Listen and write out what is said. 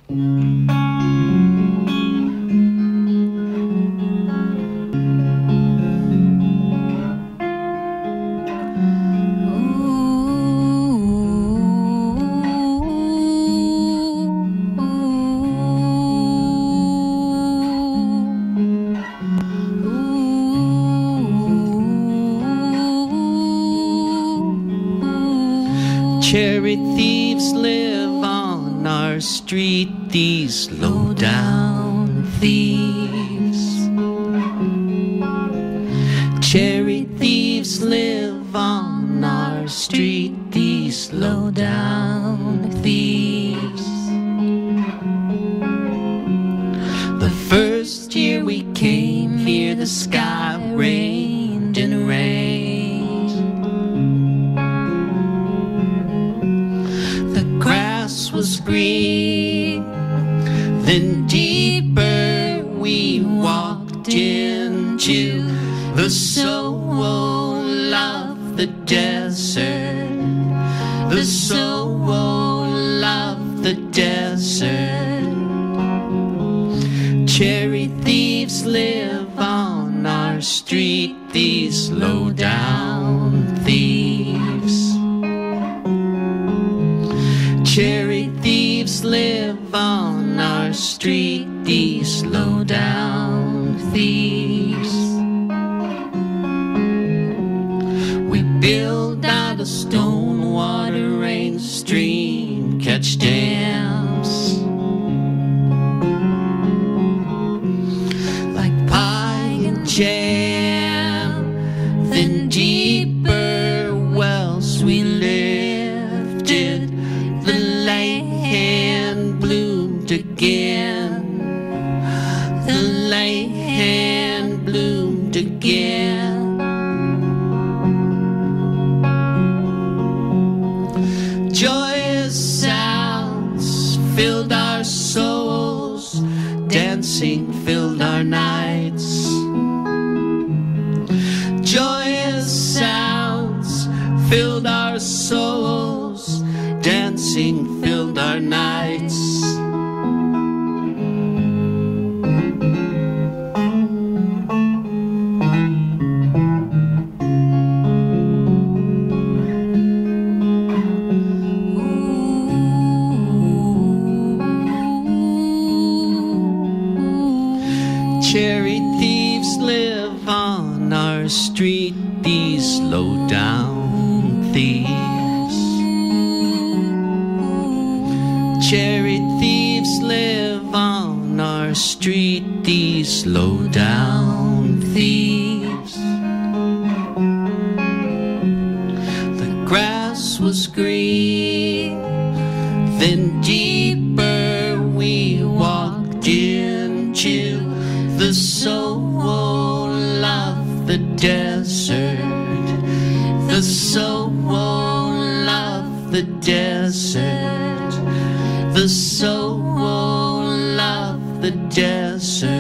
Cherry thieves live on our street, these low-down thieves. Cherry thieves live on our street, these low-down thieves. The first year we came here, the sky rained and rained. Was green, then deeper we walked into the soul of the desert, the soul of the desert. Cherry thieves live on our street, these low-down thieves. Cherry thieves live on our street, these low-down thieves. We build out a stone water rain stream, catch dams like pie and jam, then deeper wells we lifted. The land bloomed again. The land bloomed again. Joyous sounds filled our souls. Dancing filled our nights. Joyous sounds filled our souls. Dancing filled our nights. Cherry thieves live on our street, these low-down thieves. Cherry thieves live on our street, these low-down thieves. The grass was green, then deeper we walked into the soul of the desert, the soul of the desert. The soul of the desert.